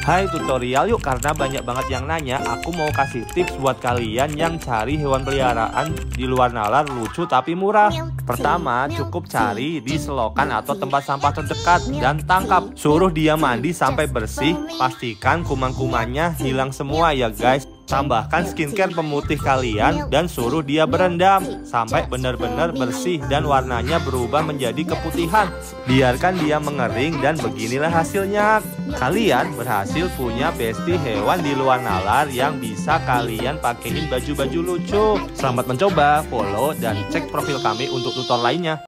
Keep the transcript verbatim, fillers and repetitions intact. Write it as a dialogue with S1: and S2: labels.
S1: Hai tutorial yuk, karena banyak banget yang nanya, aku mau kasih tips buat kalian yang cari hewan peliharaan di luar nalar lucu tapi murah. Pertama, cukup cari di selokan atau tempat sampah terdekat dan tangkap. Suruh dia mandi sampai bersih, pastikan kuman-kumannya hilang semua ya guys. Tambahkan skincare pemutih kalian dan suruh dia berendam sampai benar-benar bersih dan warnanya berubah menjadi keputihan. Biarkan dia mengering dan beginilah hasilnya. Kalian berhasil punya bestie hewan di luar nalar yang bisa kalian pakein baju-baju lucu. Selamat mencoba, follow dan cek profil kami untuk tutor lainnya.